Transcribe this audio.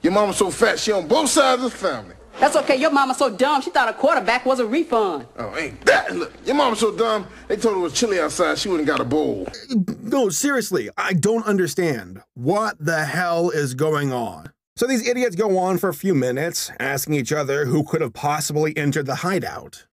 Your mama's so fat, she on both sides of the family. That's okay. Your mama's so dumb, she thought a quarterback was a refund. Oh, ain't that? Look, your mama's so dumb, they told her it was chilly outside, she wouldn't got a bowl. No, seriously, I don't understand. What the hell is going on? So these idiots go on for a few minutes, asking each other who could have possibly entered the hideout.